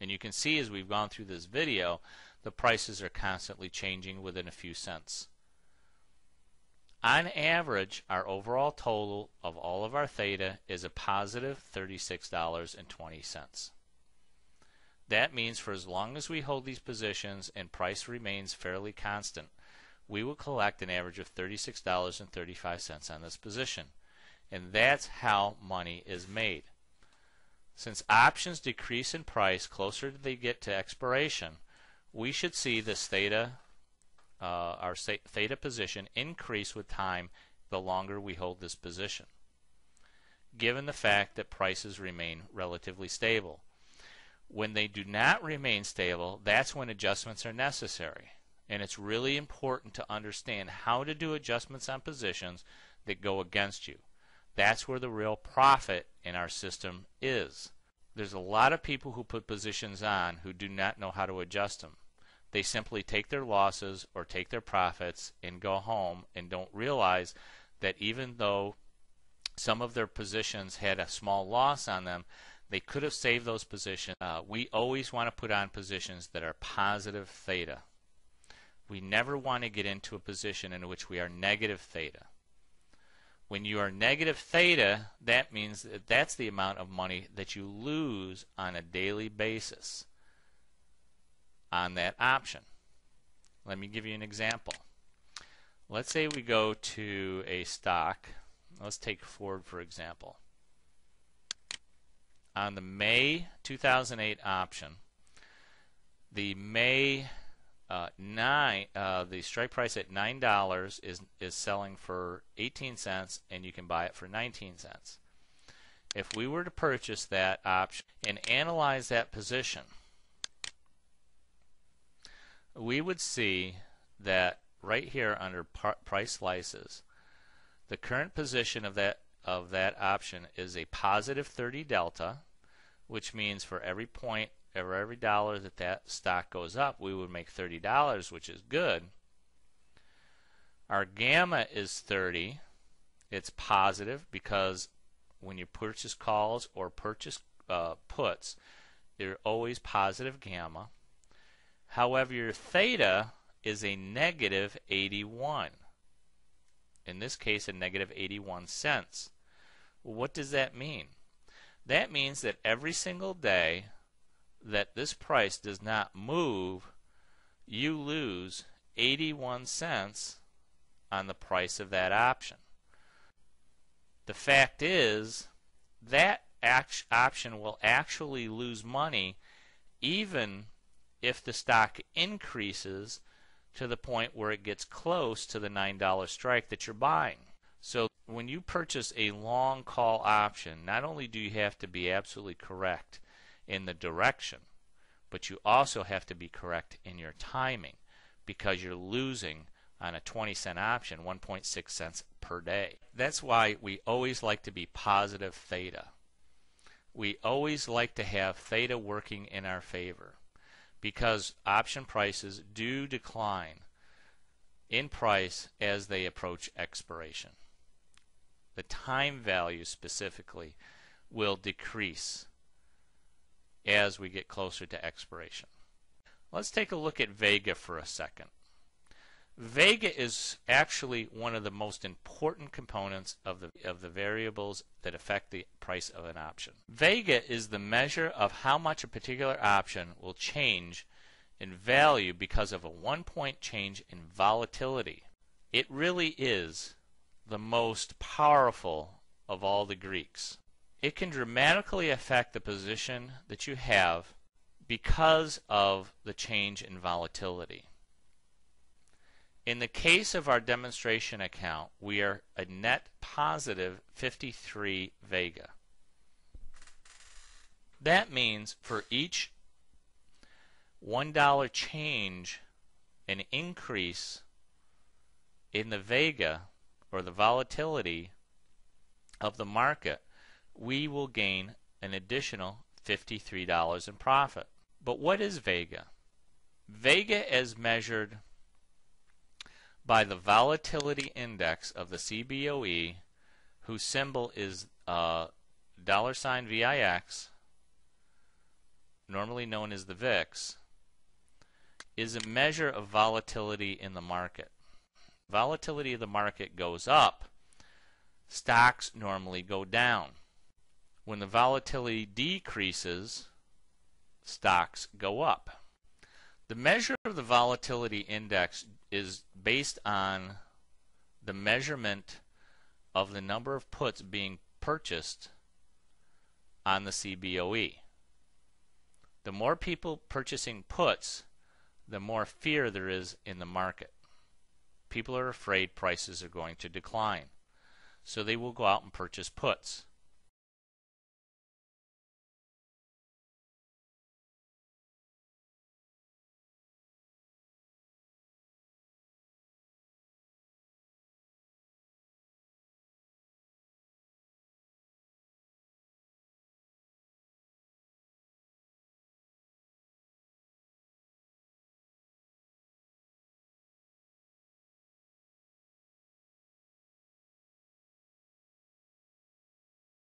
And you can see as we've gone through this video, the prices are constantly changing within a few cents. On average, our overall total of all of our theta is a positive $36.20. That means for as long as we hold these positions and price remains fairly constant, we will collect an average of $36.35 on this position. And that's how money is made. Since options decrease in price closer they get to expiration, we should see this theta, our theta position, increase with time the longer we hold this position, given the fact that prices remain relatively stable. When they do not remain stable, that's when adjustments are necessary. And it's really important to understand how to do adjustments on positions that go against you. That's where the real profit in our system is. There's a lot of people who put positions on who do not know how to adjust them. They simply take their losses or take their profits and go home and don't realize that even though some of their positions had a small loss on them, they could have saved those positions. We always want to put on positions that are positive theta. We never want to get into a position in which we are negative theta. When you are negative theta, that means that that's the amount of money that you lose on a daily basis on that option. Let me give you an example. Let's say we go to a stock. Let's take Ford for example. On the May 2008 option, the May the strike price at $9 is selling for 18 cents, and you can buy it for 19 cents. If we were to purchase that option and analyze that position, we would see that right here under price slices, the current position of that option is a positive 30 delta, which means for every point or every dollar that stock goes up, we would make $30, which is good. Our gamma is 30. It's positive because when you purchase calls or purchase puts, they're always positive gamma. However, your theta is a negative 81. In this case, a negative 81 cents. Well, what does that mean? That means that every single day that this price does not move, you lose 81 cents on the price of that option. The fact is that option will actually lose money even if the stock increases to the point where it gets close to the $9 strike that you're buying. So when you purchase a long call option, not only do you have to be absolutely correct in the direction, but you also have to be correct in your timing, because you're losing on a 20-cent option 1.6 cents per day. That's why we always like to be positive theta. We always like to have theta working in our favor, because option prices do decline in price as they approach expiration. The time value specifically will decrease as we get closer to expiration. Let's take a look at Vega for a second. Vega is actually one of the most important components of the variables that affect the price of an option. Vega is the measure of how much a particular option will change in value because of a 1-point change in volatility. It really is the most powerful of all the Greeks. It can dramatically affect the position that you have because of the change in volatility. In the case of our demonstration account, we are a net positive 53 Vega. That means for each $1 change, an increase in the Vega, or the volatility of the market, we will gain an additional $53 in profit. But what is Vega? Vega is measured by the volatility index of the CBOE, whose symbol is $VIX, normally known as the VIX, is a measure of volatility in the market. Volatility of the market goes up, stocks normally go down. When the volatility decreases, stocks go up. The measure of the volatility index is based on the measurement of the number of puts being purchased on the CBOE. The more people purchasing puts, the more fear there is in the market. People are afraid prices are going to decline, so they will go out and purchase puts.